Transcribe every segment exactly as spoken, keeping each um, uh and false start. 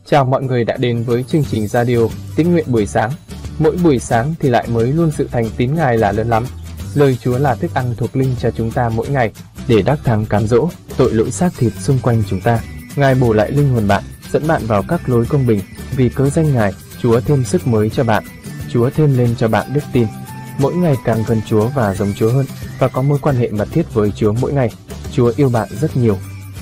Chào mọi người đã đến với chương trình radio Tín nguyện buổi sáng. Mỗi buổi sáng thì lại mới luôn sự thành tín Ngài là lớn lắm. Lời Chúa là thức ăn thuộc linh cho chúng ta mỗi ngày để đắc thắng cám dỗ tội lỗi xác thịt xung quanh chúng ta. Ngài bổ lại linh hồn bạn, dẫn bạn vào các lối công bình. Vì cớ danh Ngài, Chúa thêm sức mới cho bạn. Chúa thêm lên cho bạn đức tin. Mỗi ngày càng gần Chúa và giống Chúa hơn, và có mối quan hệ mật thiết với Chúa mỗi ngày. Chúa yêu bạn rất nhiều.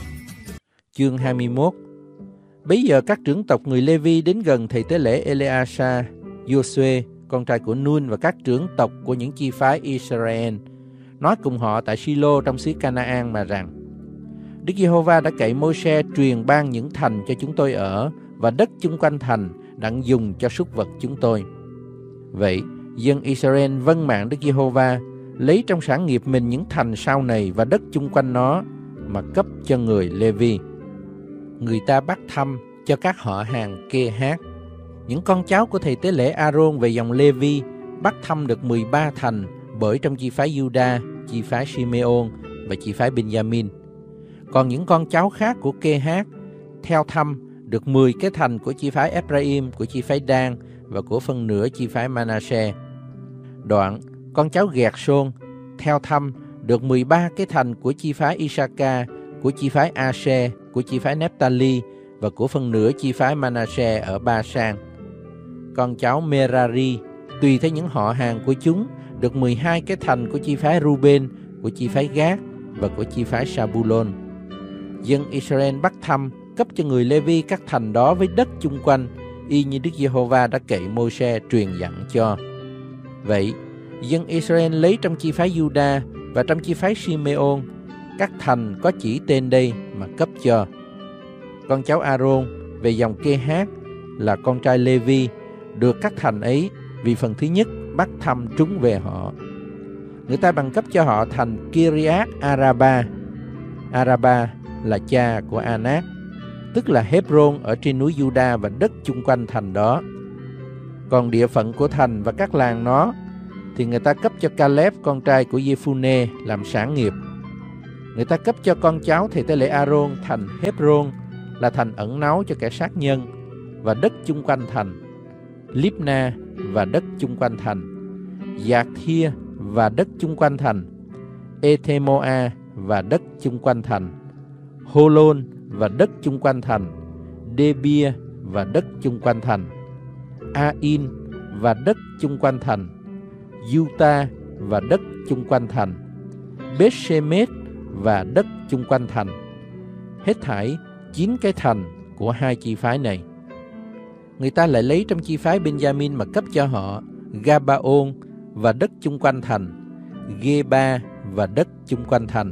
Chương hai mươi mốt. Bấy giờ các trưởng tộc người Lê-vi đến gần thầy tế lễ Ele-a-sa, Giô-suê, con trai của Nun, và các trưởng tộc của những chi phái Israel, nói cùng họ tại Silo trong xứ Canaan mà rằng: Đức Giê-hô-va đã cậy Môi-se truyền ban những thành cho chúng tôi ở, và đất chung quanh thành đặng dùng cho súc vật chúng tôi. Vậy dân Israel vâng mạng Đức Giê-hô-va, lấy trong sản nghiệp mình những thành sau này và đất chung quanh nó mà cấp cho người Lê-vi. Người ta bắt thăm cho các họ hàng Kê-hát. Những con cháu của thầy tế lễ A-rôn về dòng Lê-vi bắt thăm được mười ba thành bởi trong chi phái Giu-đa, chi phái Si-mê-ôn và chi phái Bin-gia-min. Còn những con cháu khác của Kê-hát theo thăm được mười cái thành của chi phái Ê-phra-im, của chi phái Đan và của phân nửa chi phái Ma-na-se. Đoạn, con cháu Gẹt-sôn theo thăm được mười ba cái thành của chi phái I-sa-ca, của chi phái A-se, của chi phái Nép-ta-li và của phân nửa chi phái Ma-na-se ở Ba-san. Con cháu Merari tùy theo những họ hàng của chúng được mười hai cái thành của chi phái Ruben, của chi phái Gát và của chi phái Sa-bu-lôn. Dân Israel bắt thăm cấp cho người Lê-vi các thành đó với đất chung quanh, y như Đức Giê-hô-va đã cậy Môi-se truyền dặn cho. Vậy, dân Israel lấy trong chi phái Giu-đa và trong chi phái Si-mê-ôn các thành có chỉ tên đây mà cấp cho. Con cháu A-rôn về dòng Kê-hát là con trai Lê-vi được các thành ấy vì phần thứ nhất bắt thăm trúng về họ. Người ta bằng cấp cho họ thành Kiriat Araba. Araba là cha của Anak, tức là Hebron ở trên núi Giu-đa và đất chung quanh thành đó. Còn địa phận của thành và các làng nó thì người ta cấp cho Caleb, con trai của Giê-phu-nê, làm sản nghiệp. Người ta cấp cho con cháu thầy tế lễ A-rôn thành Hebron, là thành ẩn náu cho kẻ sát nhân, và đất chung quanh thành, Líp-na và đất chung quanh thành, Giạc-thia và đất chung quanh thành, Ê-thê-mô-a và đất chung quanh thành, Hô-lôn và đất chung quanh thành, Đê-bia và đất chung quanh thành, A-in và đất chung quanh thành, Giu-ta và đất chung quanh thành, Bết-shê-mết và đất chung quanh thành. Hết thảy chín cái thành của hai chi phái này. Người ta lại lấy trong chi phái Bin-gia-min mà cấp cho họ Ga-ba-ôn và đất chung quanh thành, Gê-ba và đất chung quanh thành,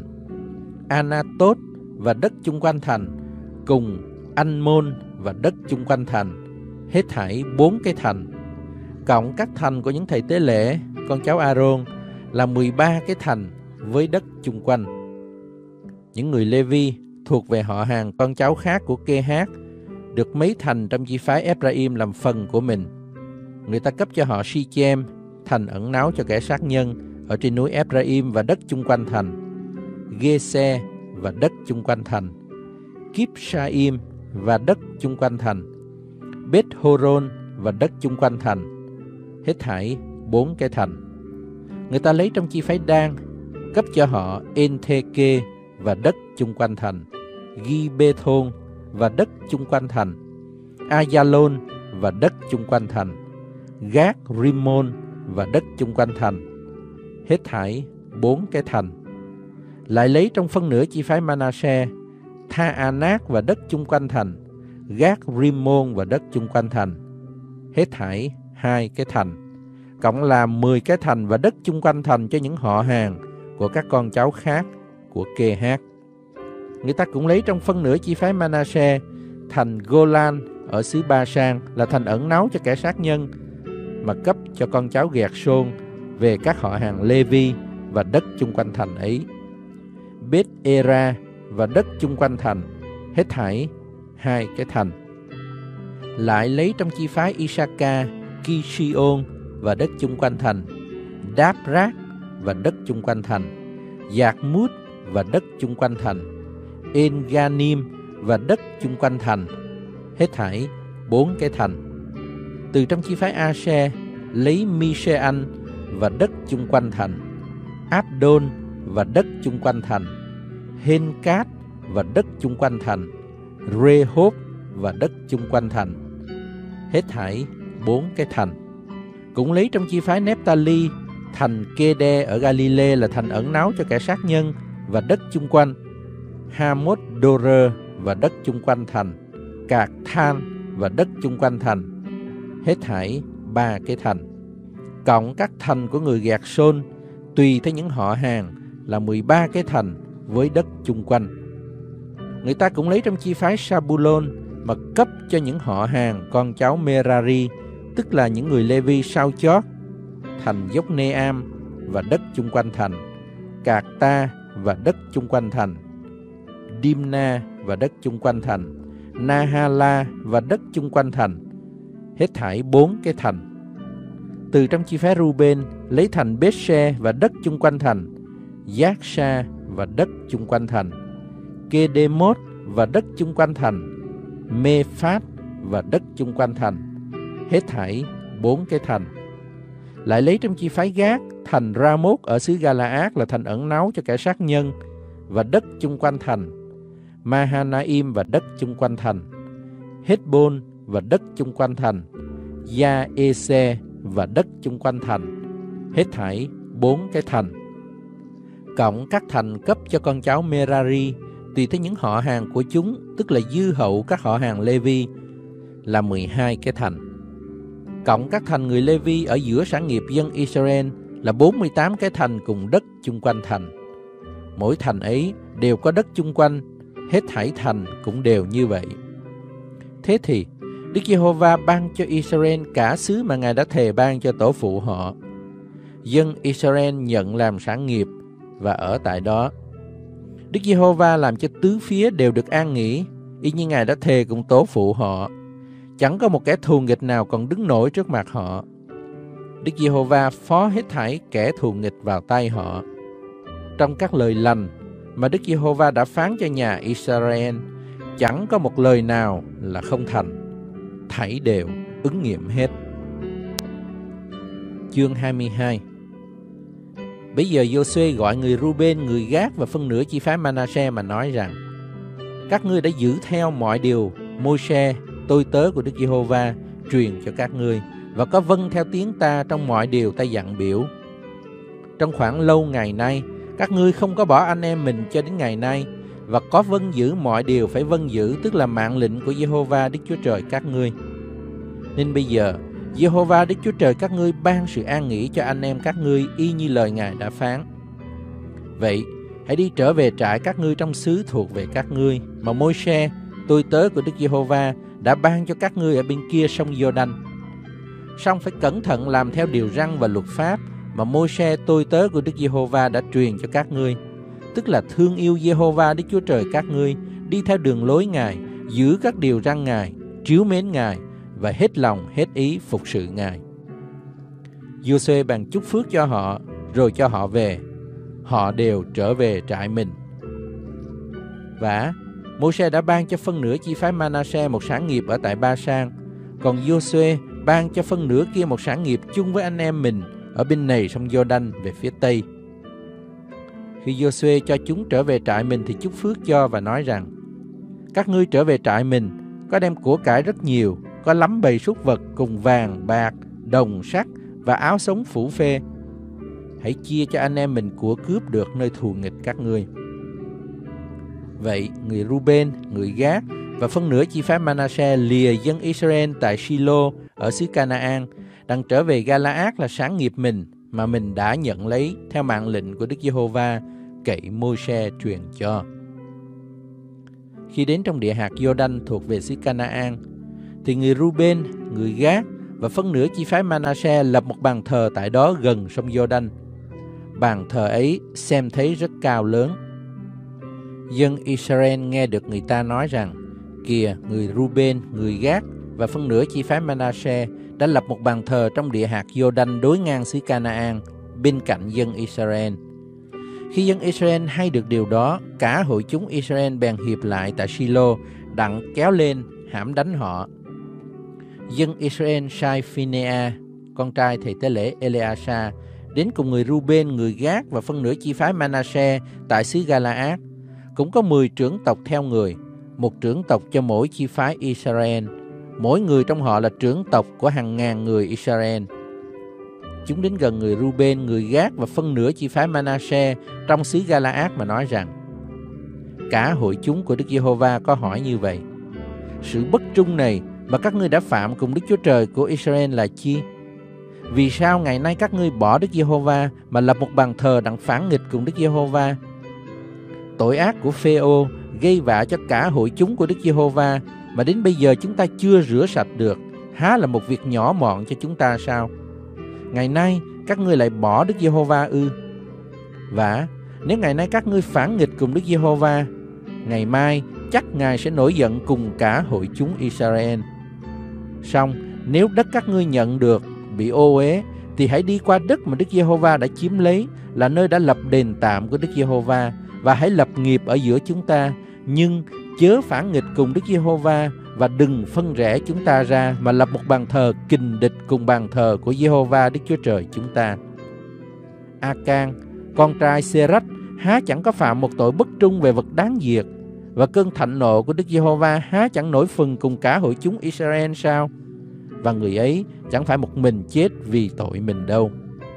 Anatot và đất chung quanh thành, cùng Anh-môn và đất chung quanh thành. Hết thảy bốn cái thành. Cộng các thành của những thầy tế lễ, con cháu A-rôn, là mười ba cái thành với đất chung quanh. Những người Lê-vi thuộc về họ hàng con cháu khác của Kê-hát được mấy thành trong chi phái Ê-phra-im làm phần của mình. Người ta cấp cho họ Si-chem, thành ẩn náu cho kẻ sát nhân ở trên núi Ê-phra-im và đất chung quanh thành, Gê-se và đất chung quanh thành, Kíp-sa-im và đất chung quanh thành, Bết-hô-rôn và đất chung quanh thành. Hết thảy bốn cái thành. Người ta lấy trong chi phái Đan cấp cho họ En-thê-kê và đất chung quanh thành, Ghi-bê-thôn và đất chung quanh thành, A-gia-lôn và đất chung quanh thành, Gát-rim-môn và đất chung quanh thành. Hết thảy bốn cái thành. Lại lấy trong phân nửa chi phái Ma-na-se Tha-a-nát và đất chung quanh thành, Gát-rim-môn và đất chung quanh thành. Hết thảy hai cái thành. Cộng là mười cái thành và đất chung quanh thành cho những họ hàng của các con cháu khác của Kê-hát. Người ta cũng lấy trong phân nửa chi phái Ma-na-se thành Gô-lan ở xứ Ba-san, là thành ẩn náu cho kẻ sát nhân, mà cấp cho con cháu Gẹt-sôn về các họ hàng Lê-vi và đất chung quanh thành ấy, Bết-ê-ra và đất chung quanh thành. Hết thảy hai cái thành. Lại lấy trong chi phái I-sa-ca Ki-si-ôn và đất chung quanh thành, Đáp-rát và đất chung quanh thành, Giạc-mút và đất chung quanh thành, En-ga-nim và đất chung quanh thành. Hết thảy bốn cái thành. Từ trong chi phái Asher, lấy Mishean và đất chung quanh thành, Abdon và đất chung quanh thành, Henkat và đất chung quanh thành, Rehob và đất chung quanh thành. Hết thảy bốn cái thành. Cũng lấy trong chi phái Nephtali, thành Kede ở Galilee là thành ẩn náu cho kẻ sát nhân và đất chung quanh, Hamoth Dorer và đất chung quanh thành, Cạc Than và đất chung quanh thành. Hết thảy ba cái thành. Cộng các thành của người Gạt Sôn tùy theo những họ hàng là mười ba cái thành với đất chung quanh. Người ta cũng lấy trong chi phái Sabulon mà cấp cho những họ hàng con cháu Merari, tức là những người Lê-vi sau chót, thành Giocneam và đất chung quanh thành, Cạc Ta và đất chung quanh thành, Dimna và đất chung quanh thành, Nahala và đất chung quanh thành. Hết thảy bốn cái thành. Từ trong chi phái Ruben lấy thành Bethshe và đất chung quanh thành, Yaksha và đất chung quanh thành, Kedemoth và đất chung quanh thành, Mephat và đất chung quanh thành. Hết thảy bốn cái thành. Lại lấy trong chi phái Gát thành Ramoth ở xứ Galaad là thành ẩn náu cho kẻ sát nhân và đất chung quanh thành, Mahanaim và đất chung quanh thành, Heshbon và đất chung quanh thành, Yaese và đất chung quanh thành. Hết thảy bốn cái thành. Cộng các thành cấp cho con cháu Merari tùy theo những họ hàng của chúng, tức là dư hậu các họ hàng Lê-vi, là mười hai cái thành. Cộng các thành người Lê-vi ở giữa sản nghiệp dân Israel là bốn mươi tám cái thành cùng đất chung quanh thành. Mỗi thành ấy đều có đất chung quanh, hết thảy thành cũng đều như vậy. Thế thì Đức Giê-hô-va ban cho Israel cả xứ mà Ngài đã thề ban cho tổ phụ họ. Dân Israel nhận làm sản nghiệp và ở tại đó. Đức Giê-hô-va làm cho tứ phía đều được an nghỉ, y như Ngài đã thề cùng tổ phụ họ. Chẳng có một kẻ thù nghịch nào còn đứng nổi trước mặt họ. Đức Giê-hô-va phó hết thảy kẻ thù nghịch vào tay họ. Trong các lời lành mà Đức Giê-hô-va đã phán cho nhà Israel, chẳng có một lời nào là không thành, thảy đều ứng nghiệm hết. Chương hai mươi hai. Bây giờ Giô-suê gọi người Ruben, người Gát và phân nửa chi phái Ma-na-se mà nói rằng: các ngươi đã giữ theo mọi điều Môi-se, tôi tớ của Đức Giê-hô-va, truyền cho các ngươi, và có vâng theo tiếng ta trong mọi điều ta dặn biểu. Trong khoảng lâu ngày nay, các ngươi không có bỏ anh em mình cho đến ngày nay, và có vâng giữ mọi điều phải vâng giữ, tức là mạng lệnh của Giê-hô-va Đức Chúa Trời các ngươi. Nên bây giờ, Giê-hô-va Đức Chúa Trời các ngươi ban sự an nghỉ cho anh em các ngươi y như lời Ngài đã phán. Vậy, hãy đi trở về trại các ngươi trong xứ thuộc về các ngươi, mà Môi-se, tôi tớ của Đức Giê-hô-va, đã ban cho các ngươi ở bên kia sông Giô-đanh. Song phải cẩn thận làm theo điều răn và luật pháp mà Môi-se, tôi tớ của Đức Giê-hô-va đã truyền cho các ngươi, tức là thương yêu Giê-hô-va Đức Chúa Trời các ngươi, đi theo đường lối Ngài, giữ các điều răn Ngài, trìu mến Ngài và hết lòng hết ý phục sự Ngài. Giô-suê bàn chúc phước cho họ, rồi cho họ về. Họ đều trở về trại mình. Và Môi-se đã ban cho phân nửa chi phái Ma-na-se một sản nghiệp ở tại Ba-san, còn Giô-suê ban cho phân nửa kia một sản nghiệp chung với anh em mình ở bên này sông Giô-đanh về phía tây. Khi Giô-suê cho chúng trở về trại mình thì chúc phước cho và nói rằng: các ngươi trở về trại mình, có đem của cải rất nhiều, có lắm bầy súc vật cùng vàng, bạc, đồng, sắt và áo sống phủ phê. Hãy chia cho anh em mình của cướp được nơi thù nghịch các ngươi. Vậy người Ruben, người Gát và phân nửa chi phái Ma-na-se lìa dân Israel tại Shi-lô ở xứ Ca-na-an, đặng trở về Ga-la-át là sản nghiệp mình mà mình đã nhận lấy theo mạng lệnh của Đức Giê-hô-va cậy Môi-se truyền cho. Khi đến trong địa hạt Giô-đanh thuộc về xứ Ca-na-an, thì người Ruben, người Gát và phân nửa chi phái Ma-na-se lập một bàn thờ tại đó gần sông Giô-đanh. Bàn thờ ấy xem thấy rất cao lớn. Dân Israel nghe được người ta nói rằng: kìa, người Ruben, người Gát và phân nửa chi phái Ma-na-se đã lập một bàn thờ trong địa hạt Giô-đanh đối ngang xứ Ca-na-an, bên cạnh dân Israel. Khi dân Israel hay được điều đó, cả hội chúng Israel bèn hiệp lại tại Shi-lô, đặng kéo lên hãm đánh họ. dân Israel sai Phinea, con trai thầy tế lễ Eleasa, đến cùng người Ruben, người Gát và phân nửa chi phái Manasseh tại xứ Gala-át. Cũng có mười trưởng tộc theo người, một trưởng tộc cho mỗi chi phái Israel. Mỗi người trong họ là trưởng tộc của hàng ngàn người Israel. Chúng đến gần người Ruben, người Gát và phân nửa chi phái Manasseh trong xứ Gala-át mà nói rằng: cả hội chúng của Đức Giê-hô-va có hỏi như vậy: sự bất trung này mà các ngươi đã phạm cùng Đức Chúa Trời của Israel là chi? Vì sao ngày nay các ngươi bỏ Đức Giê-hô-va mà lập một bàn thờ đặng phản nghịch cùng Đức Giê-hô-va? Tội ác của Phê-ô gây vạ cho cả hội chúng của Đức Giê-hô-va, mà đến bây giờ chúng ta chưa rửa sạch được, há là một việc nhỏ mọn cho chúng ta sao? Ngày nay các ngươi lại bỏ Đức Giê-hô-va ư? Vả, nếu ngày nay các ngươi phản nghịch cùng Đức Giê-hô-va, ngày mai chắc Ngài sẽ nổi giận cùng cả hội chúng Israel. Song nếu đất các ngươi nhận được bị ô uế, thì hãy đi qua đất mà Đức Giê-hô-va đã chiếm lấy, là nơi đã lập đền tạm của Đức Giê-hô-va, và hãy lập nghiệp ở giữa chúng ta, nhưng chớ phản nghịch cùng Đức Giê-hô-va, và đừng phân rẽ chúng ta ra mà lập một bàn thờ kình địch cùng bàn thờ của Giê-hô-va Đức Chúa Trời chúng ta. A-can, con trai Sê-rách, há chẳng có phạm một tội bất trung về vật đáng diệt, và cơn thạnh nộ của Đức Giê-hô-va há chẳng nổi phừng cùng cả hội chúng Israel sao? Và người ấy chẳng phải một mình chết vì tội mình đâu.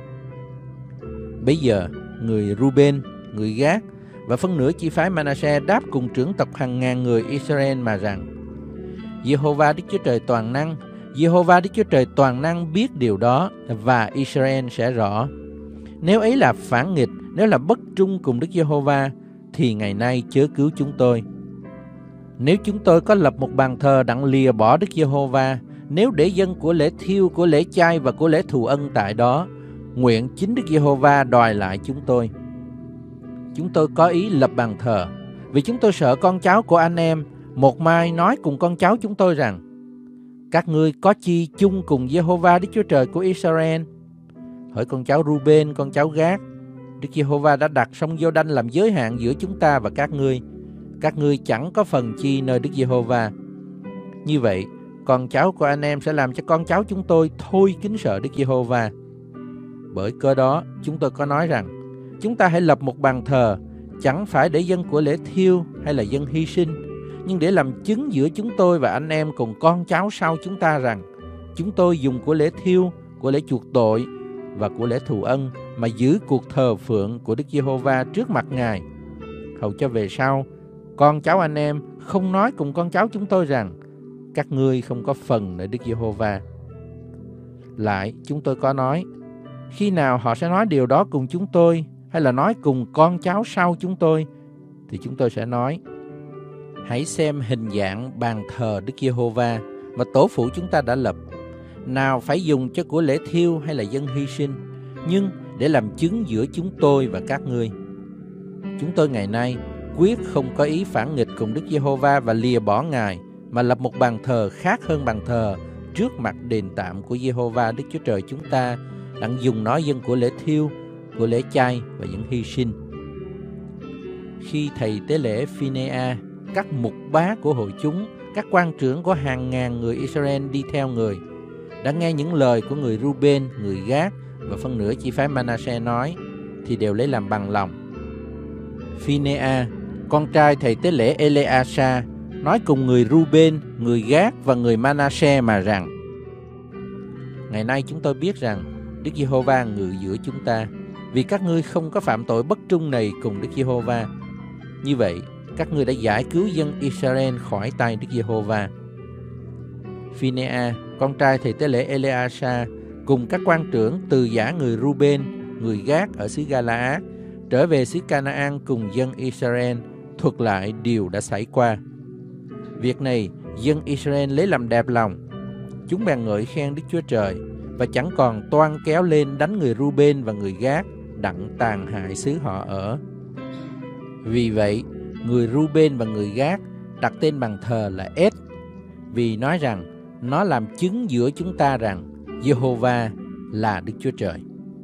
Bây giờ người Ruben, người Gát và phân nửa chi phái Manasseh đáp cùng trưởng tộc hàng ngàn người Israel mà rằng: Giê-hô-va Đức Chúa Trời toàn năng, Giê-hô-va Đức Chúa Trời toàn năng biết điều đó, và Israel sẽ rõ. Nếu ấy là phản nghịch, nếu là bất trung cùng Đức Giê-hô-va, thì ngày nay chớ cứu chúng tôi. Nếu chúng tôi có lập một bàn thờ đặng lìa bỏ Đức Giê-hô-va, nếu để dân của lễ thiêu, của lễ chay và của lễ thù ân tại đó, nguyện chính Đức Giê-hô-va đòi lại chúng tôi. Chúng tôi có ý lập bàn thờ, vì chúng tôi sợ con cháu của anh em một mai nói cùng con cháu chúng tôi rằng: các ngươi có chi chung cùng Giê-hô-va Đức Chúa Trời của Israel? Hỡi con cháu Ruben, con cháu Gát, Đức Giê-hô-va đã đặt sông Giô-đanh làm giới hạn giữa chúng ta và các ngươi. Các ngươi chẳng có phần chi nơi Đức Giê-hô-va. Như vậy, con cháu của anh em sẽ làm cho con cháu chúng tôi thôi kính sợ Đức Giê-hô-va. Bởi cớ đó, chúng tôi có nói rằng: chúng ta hãy lập một bàn thờ, chẳng phải để dân của lễ thiêu hay là dân hy sinh, nhưng để làm chứng giữa chúng tôi và anh em cùng con cháu sau chúng ta rằng chúng tôi dùng của lễ thiêu, của lễ chuộc tội và của lễ thù ân mà giữ cuộc thờ phượng của Đức Giê-hô-va trước mặt Ngài, hầu cho về sau con cháu anh em không nói cùng con cháu chúng tôi rằng các ngươi không có phần nơi Đức Giê-hô-va. Lại chúng tôi có nói: khi nào họ sẽ nói điều đó cùng chúng tôi, hay là nói cùng con cháu sau chúng tôi, thì chúng tôi sẽ nói: hãy xem hình dạng bàn thờ Đức Giê-hô-va mà tổ phụ chúng ta đã lập, nào phải dùng cho của lễ thiêu hay là dân hy sinh, nhưng để làm chứng giữa chúng tôi và các ngươi. Chúng tôi ngày nay quyết không có ý phản nghịch cùng Đức Giê-hô-va và lìa bỏ Ngài, mà lập một bàn thờ khác hơn bàn thờ trước mặt đền tạm của Giê-hô-va Đức Chúa Trời chúng ta, đặng dùng nó dân của lễ thiêu, của lễ chay và những hy sinh. Khi thầy tế lễ Phinea, các mục bá của hội chúng, các quan trưởng của hàng ngàn người Israel đi theo người, đã nghe những lời của người Ruben, người Gát và phân nửa chi phái Manasseh nói, thì đều lấy làm bằng lòng. Phinea, con trai thầy tế lễ Eleasa, nói cùng người Ruben, người Gát và người Manasseh mà rằng: ngày nay chúng tôi biết rằng Đức Giê-hô-va ngự giữa chúng ta, vì các ngươi không có phạm tội bất trung này cùng Đức Giê-hô-va. Như vậy, các ngươi đã giải cứu dân Israel khỏi tay Đức Giê-hô-va. Phinea, con trai thầy tế lễ Eleasa, cùng các quan trưởng từ giã người Ruben, người Gát ở xứ Gala-át, trở về xứ Ca-na-an cùng dân Israel, thuật lại điều đã xảy qua. Việc này, dân Israel lấy làm đẹp lòng. Chúng bèn ngợi khen Đức Chúa Trời, và chẳng còn toan kéo lên đánh người Ruben và người Gát, đặng tàn hại xứ họ ở. Vì vậy, người Ruben và người Gát đặt tên bàn thờ là Ed, vì nói rằng nó làm chứng giữa chúng ta rằng Giê-hô-va là Đức Chúa Trời.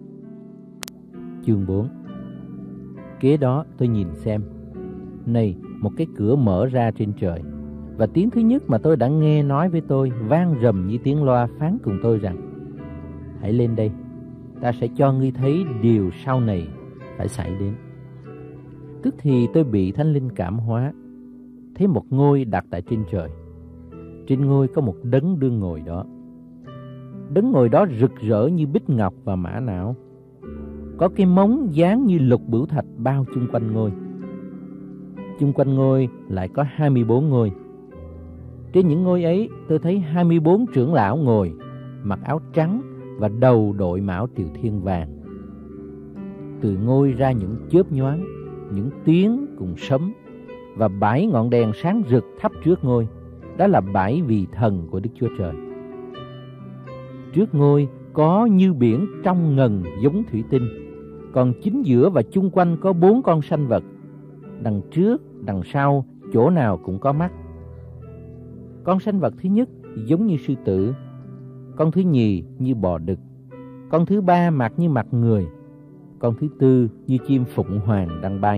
Chương bốn. Kế đó tôi nhìn xem, này, một cái cửa mở ra trên trời, Và tiếng thứ nhất mà tôi đã nghe nói với tôi vang rầm như tiếng loa phán cùng tôi rằng: hãy lên đây, ta sẽ cho ngươi thấy điều sau này phải xảy đến. Tức thì tôi bị Thánh Linh cảm hóa, thấy một ngôi đặt tại trên trời. Trên ngôi có một đấng đương ngồi đó. Đấng ngồi đó rực rỡ như bích ngọc và mã não, có cái móng dáng như lục bửu thạch bao chung quanh ngôi. Chung quanh ngôi lại có hai mươi bốn ngôi. Trên những ngôi ấy tôi thấy hai mươi bốn trưởng lão ngồi, mặc áo trắng và đầu đội mão triều thiên vàng. Từ ngôi ra những chớp nhoáng, những tiếng cùng sấm, và bảy ngọn đèn sáng rực thắp trước ngôi. Đó là bảy vị thần của Đức Chúa Trời. Trước ngôi có như biển trong ngần giống thủy tinh, còn chính giữa và chung quanh có bốn con sanh vật. Đằng trước, đằng sau, chỗ nào cũng có mắt. Con sanh vật thứ nhất giống như sư tử, con thứ nhì như bò đực, con thứ ba mặt như mặt người, con thứ tư như chim phụng hoàng đang bay.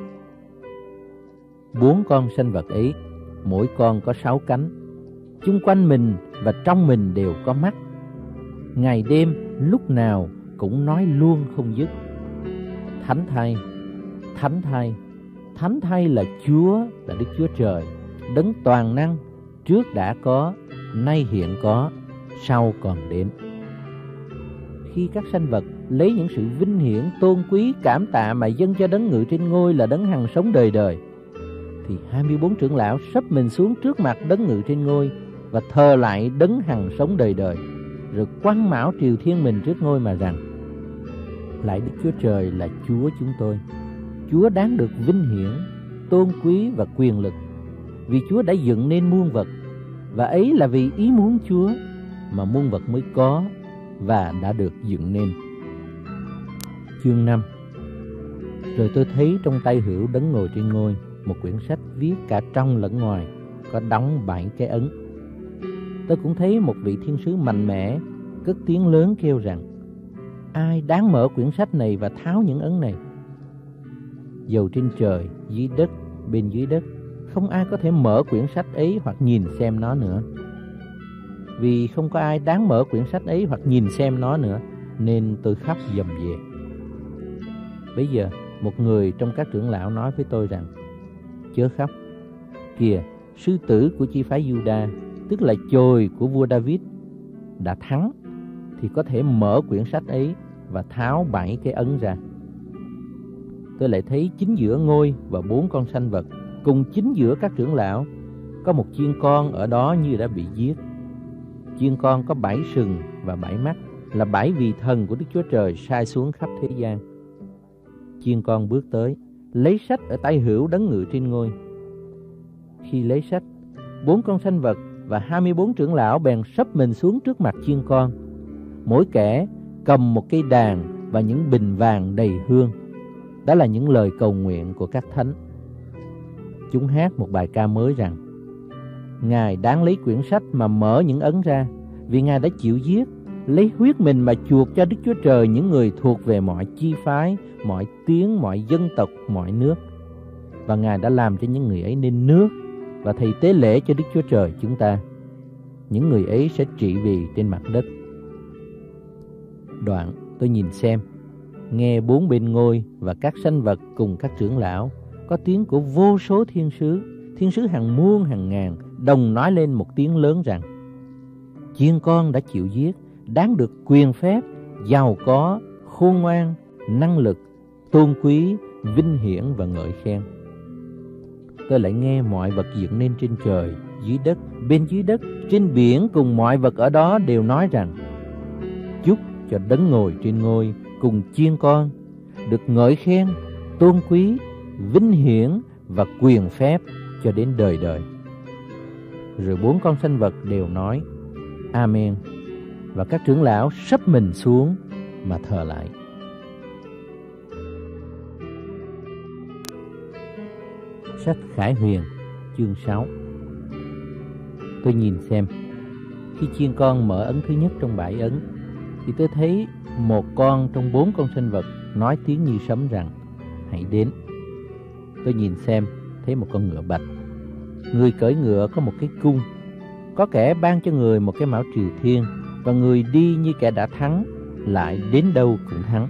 Bốn con sanh vật ấy, mỗi con có sáu cánh, chung quanh mình và trong mình đều có mắt. Ngày đêm lúc nào cũng nói luôn không dứt: thánh thay, thánh thay, thánh thay là Chúa, là Đức Chúa Trời, đấng toàn năng, trước đã có, nay hiện có, sau còn đến. Khi các sanh vật lấy những sự vinh hiển, tôn quý, cảm tạ mà dâng cho đấng ngự trên ngôi là đấng hằng sống đời đời, thì hai mươi bốn trưởng lão sấp mình xuống trước mặt đấng ngự trên ngôi và thờ lại đấng hằng sống đời đời, rồi quăng mão triều thiên mình trước ngôi mà rằng: lạy Đức Chúa Trời là Chúa chúng tôi, Chúa đáng được vinh hiển, tôn quý và quyền lực, vì Chúa đã dựng nên muôn vật, và ấy là vì ý muốn Chúa mà muôn vật mới có và đã được dựng nên. Chương năm. Rồi tôi thấy trong tay hữu đấng ngồi trên ngôi một quyển sách viết cả trong lẫn ngoài, có đóng bảy cái ấn. Tôi cũng thấy một vị thiên sứ mạnh mẽ cất tiếng lớn kêu rằng: ai đáng mở quyển sách này và tháo những ấn này? Dầu trên trời, dưới đất, bên dưới đất, không ai có thể mở quyển sách ấy hoặc nhìn xem nó nữa. Vì không có ai đáng mở quyển sách ấy hoặc nhìn xem nó nữa, nên tôi khóc dầm về. Bây giờ một người trong các trưởng lão nói với tôi rằng: chớ khóc, kìa, sư tử của chi phái Giu-đa, tức là chồi của vua David, đã thắng, thì có thể mở quyển sách ấy và tháo bảy cái ấn ra. Tôi lại thấy chính giữa ngôi và bốn con sanh vật, cùng chính giữa các trưởng lão, có một chiên con ở đó như đã bị giết. Chiên con có bảy sừng và bảy mắt, là bảy vị thần của Đức Chúa Trời sai xuống khắp thế gian. Chiên con bước tới, lấy sách ở tay hữu đấng ngự trên ngôi. Khi lấy sách, bốn con sanh vật và hai mươi bốn trưởng lão bèn sấp mình xuống trước mặt chiên con. Mỗi kẻ cầm một cây đàn và những bình vàng đầy hương. Đó là những lời cầu nguyện của các thánh. Chúng hát một bài ca mới rằng: Ngài đáng lấy quyển sách mà mở những ấn ra, vì Ngài đã chịu giết, lấy huyết mình mà chuộc cho Đức Chúa Trời những người thuộc về mọi chi phái, mọi tiếng, mọi dân tộc, mọi nước. Và Ngài đã làm cho những người ấy nên nước và thầy tế lễ cho Đức Chúa Trời chúng ta. Những người ấy sẽ trị vì trên mặt đất. Đoạn tôi nhìn xem, nghe bốn bên ngôi và các sanh vật cùng các trưởng lão, có tiếng của vô số thiên sứ, thiên sứ hàng muôn hàng ngàn, đồng nói lên một tiếng lớn rằng: Chiên con đã chịu giết, đáng được quyền phép, giàu có, khôn ngoan, năng lực, tôn quý, vinh hiển và ngợi khen. Tôi lại nghe mọi vật dựng nên trên trời, dưới đất, bên dưới đất, trên biển cùng mọi vật ở đó đều nói rằng: Chúc cho đấng ngồi trên ngôi cùng chiên con được ngợi khen, tôn quý, vinh hiển và quyền phép cho đến đời đời. Rồi bốn con sanh vật đều nói: Amen. Và các trưởng lão sấp mình xuống mà thờ lại. Sách Khải Huyền chương sáu. Tôi nhìn xem, khi chiên con mở ấn thứ nhất trong bảy ấn, thì tôi thấy một con trong bốn con sinh vật nói tiếng như sấm rằng: Hãy đến. Tôi nhìn xem, thấy một con ngựa bạch. Người cưỡi ngựa có một cái cung, có kẻ ban cho người một cái mão triều thiên, và người đi như kẻ đã thắng, lại đến đâu cũng thắng.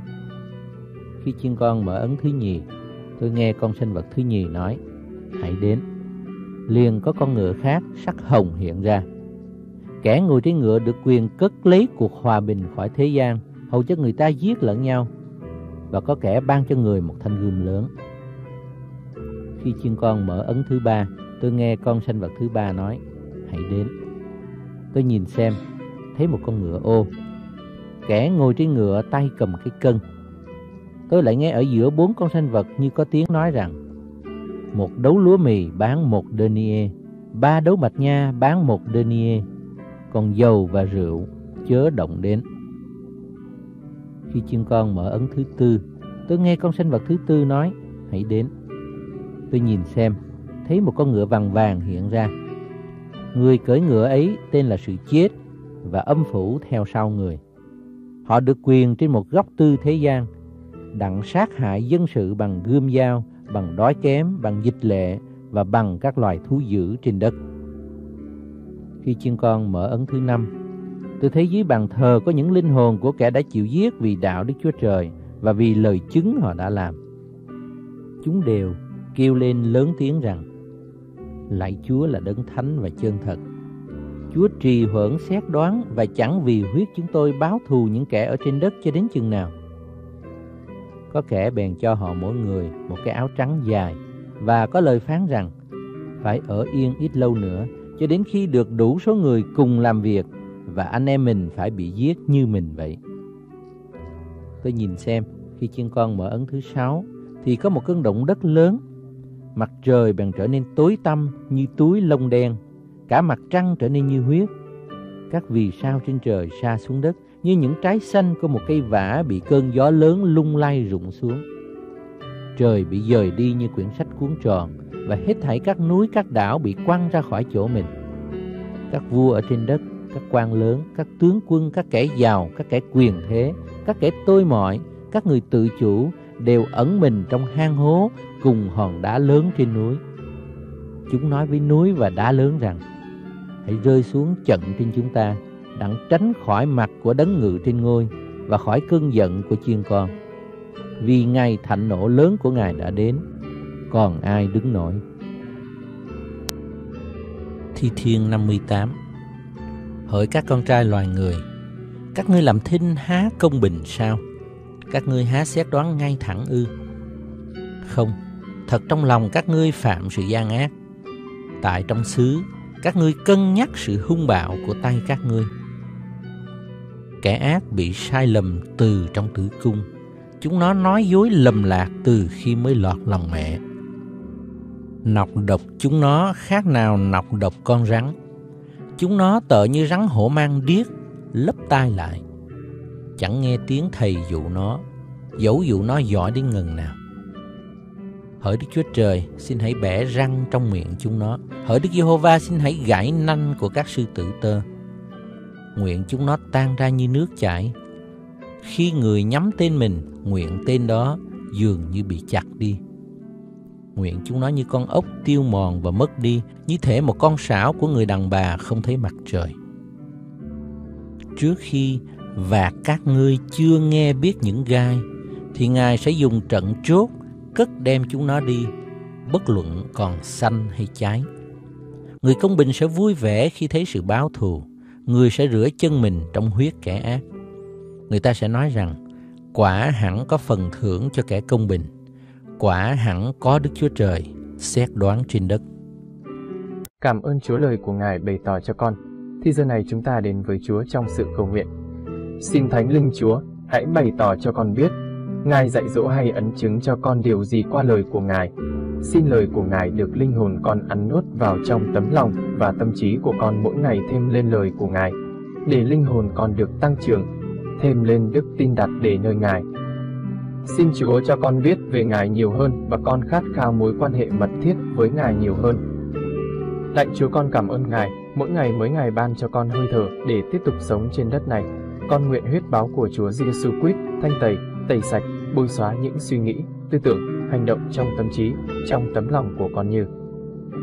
Khi chiên con mở ấn thứ nhì, tôi nghe con sinh vật thứ nhì nói: hãy đến. Liền có con ngựa khác sắc hồng hiện ra. Kẻ ngồi trên ngựa được quyền cất lấy cuộc hòa bình khỏi thế gian, hầu cho người ta giết lẫn nhau, và có kẻ ban cho người một thanh gươm lớn. Khi chiên con mở ấn thứ ba, tôi nghe con sanh vật thứ ba nói: hãy đến. Tôi nhìn xem, thấy một con ngựa ô. Kẻ ngồi trên ngựa tay cầm cái cân. Tôi lại nghe ở giữa bốn con sanh vật như có tiếng nói rằng: một đấu lúa mì bán một denier, ba đấu mạch nha bán một denier, còn dầu và rượu chớ động đến. Khi chiên con mở ấn thứ tư, tôi nghe con sanh vật thứ tư nói: hãy đến. Tôi nhìn xem, thấy một con ngựa vàng vàng hiện ra. Người cưỡi ngựa ấy tên là Sự Chết, và âm phủ theo sau người. Họ được quyền trên một góc tư thế gian, đặng sát hại dân sự bằng gươm dao, bằng đói kém, bằng dịch lệ, và bằng các loài thú dữ trên đất. Khi chiên con mở ấn thứ năm, tôi thấy dưới bàn thờ có những linh hồn của kẻ đã chịu giết vì đạo Đức Chúa Trời và vì lời chứng họ đã làm. Chúng đều kêu lên lớn tiếng rằng: lạy Chúa là đấng thánh và chân thật. Chúa trì hoãn xét đoán, và chẳng vì huyết chúng tôi báo thù những kẻ ở trên đất cho đến chừng nào. Có kẻ bèn cho họ mỗi người một cái áo trắng dài, và có lời phán rằng phải ở yên ít lâu nữa, cho đến khi được đủ số người cùng làm việc, và anh em mình phải bị giết như mình vậy. Tôi nhìn xem, khi chiên con mở ấn thứ sáu, thì có một cơn động đất lớn. Mặt trời bèn trở nên tối tăm như túi lông đen, cả mặt trăng trở nên như huyết. Các vì sao trên trời sa xuống đất như những trái xanh của một cây vả bị cơn gió lớn lung lay rụng xuống. Trời bị dời đi như quyển sách cuốn tròn, và hết thảy các núi các đảo bị quăng ra khỏi chỗ mình. Các vua ở trên đất, các quan lớn, các tướng quân, các kẻ giàu, các kẻ quyền thế, các kẻ tôi mọi, các người tự chủ đều ẩn mình trong hang hố cùng hòn đá lớn trên núi. Chúng nói với núi và đá lớn rằng: hãy rơi xuống trận trên chúng ta, đặng tránh khỏi mặt của đấng ngự trên ngôi và khỏi cơn giận của chiên con. Vì ngày thạnh nộ lớn của Ngài đã đến, còn ai đứng nổi. Thi Thiên năm mươi tám. Hỡi các con trai loài người, các ngươi làm thinh há công bình sao? Các ngươi há xét đoán ngay thẳng ư? Không, thật trong lòng các ngươi phạm sự gian ác. Tại trong xứ, các ngươi cân nhắc sự hung bạo của tay các ngươi. Kẻ ác bị sai lầm từ trong tử cung, chúng nó nói dối lầm lạc từ khi mới lọt lòng mẹ. Nọc độc chúng nó khác nào nọc độc con rắn. Chúng nó tợ như rắn hổ mang điếc, lấp tai lại, chẳng nghe tiếng thầy dụ nó, dẫu dụ nó giỏi đến ngần nào. Hỡi Đức Chúa Trời, xin hãy bẻ răng trong miệng chúng nó. Hỡi Đức Giê-hô-va, xin hãy gãy nanh của các sư tử tơ. Nguyện chúng nó tan ra như nước chảy. Khi người nhắm tên mình, nguyện tên đó dường như bị chặt đi. Nguyện chúng nó như con ốc tiêu mòn và mất đi, như thể một con sảo của người đàn bà không thấy mặt trời. Trước khi vạt các ngươi chưa nghe biết những gai, thì Ngài sẽ dùng trận chốt cất đem chúng nó đi, bất luận còn xanh hay cháy. Người công bình sẽ vui vẻ khi thấy sự báo thù. Người sẽ rửa chân mình trong huyết kẻ ác. Người ta sẽ nói rằng: quả hẳn có phần thưởng cho kẻ công bình, quả hẳn có Đức Chúa Trời xét đoán trên đất. Cảm ơn Chúa lời của Ngài bày tỏ cho con. Thì giờ này chúng ta đến với Chúa trong sự cầu nguyện. Xin Thánh Linh Chúa hãy bày tỏ cho con biết, Ngài dạy dỗ hay ấn chứng cho con điều gì qua lời của Ngài. Xin lời của Ngài được linh hồn con ăn nuốt vào trong tấm lòng và tâm trí của con mỗi ngày thêm lên lời của Ngài, để linh hồn con được tăng trưởng, thêm lên đức tin đặt để nơi Ngài. Xin Chúa cho con biết về Ngài nhiều hơn và con khát khao mối quan hệ mật thiết với Ngài nhiều hơn. Lạy Chúa, con cảm ơn Ngài, mỗi ngày mỗi ngày ban cho con hơi thở để tiếp tục sống trên đất này. Con nguyện huyết báo của Chúa Giêsu Christ thanh tẩy, tẩy sạch, bôi xóa những suy nghĩ, tư tưởng, hành động trong tâm trí, trong tấm lòng của con như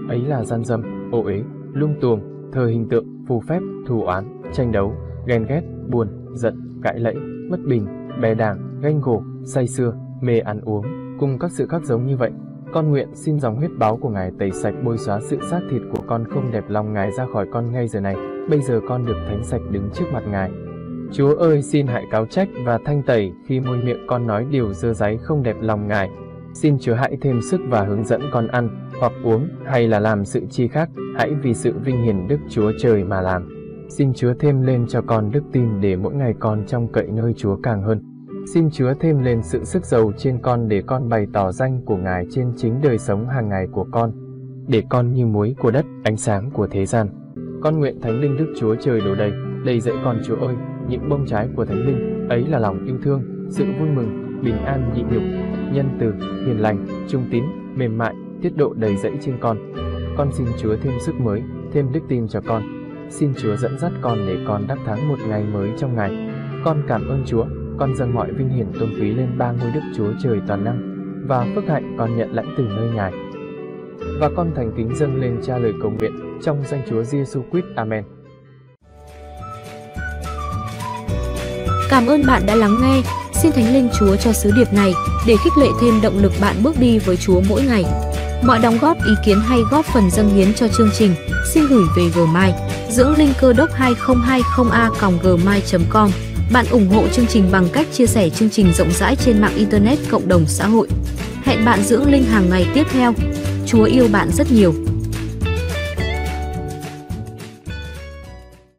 ấy là gian dâm, ô uế, lung tuồng, thờ hình tượng, phù phép, thù oán, tranh đấu, ghen ghét, buồn, giận, cãi lẫy, mất bình, bè đảng, ganh gổ, say sưa, mê ăn uống, cùng các sự khác giống như vậy. Con nguyện xin dòng huyết báo của Ngài tẩy sạch bôi xóa sự xác thịt của con không đẹp lòng Ngài ra khỏi con ngay giờ này. Bây giờ con được thánh sạch đứng trước mặt Ngài. Chúa ơi, xin hãy cáo trách và thanh tẩy khi môi miệng con nói điều dơ dáy không đẹp lòng Ngài. Xin Chúa hãy thêm sức và hướng dẫn con ăn, hoặc uống, hay là làm sự chi khác, hãy vì sự vinh hiển Đức Chúa Trời mà làm. Xin Chúa thêm lên cho con đức tin để mỗi ngày con trông cậy nơi Chúa càng hơn. Xin Chúa thêm lên sự sức giàu trên con để con bày tỏ danh của Ngài trên chính đời sống hàng ngày của con, để con như muối của đất, ánh sáng của thế gian. Con nguyện Thánh Linh Đức Chúa Trời đổ đầy, đầy dẫy con Chúa ơi, những bông trái của Thánh Linh, ấy là lòng yêu thương, sự vui mừng, bình an nhịn nhục, nhân từ, hiền lành, trung tín, mềm mại, tiết độ đầy dẫy trên con. Con xin Chúa thêm sức mới, thêm đức tin cho con. Xin Chúa dẫn dắt con để con đắc thắng một ngày mới trong Ngài. Con cảm ơn Chúa, con dâng mọi vinh hiển tôn quý lên ba ngôi Đức Chúa Trời toàn năng, và phước hạnh con nhận lãnh từ nơi Ngài. Và con thành kính dâng lên Cha lời cầu nguyện trong danh Chúa Giêsu Christ. Amen. Cảm ơn bạn đã lắng nghe. Xin Thánh Linh Chúa cho sứ điệp này để khích lệ thêm động lực bạn bước đi với Chúa mỗi ngày. Mọi đóng góp, ý kiến hay góp phần dâng hiến cho chương trình xin gửi về Gmail dưỡng linh cơ đốc hai không hai không a còng gmail chấm com. Bạn ủng hộ chương trình bằng cách chia sẻ chương trình rộng rãi trên mạng Internet, cộng đồng xã hội. Hẹn bạn dưỡng linh hàng ngày tiếp theo. Chúa yêu bạn rất nhiều.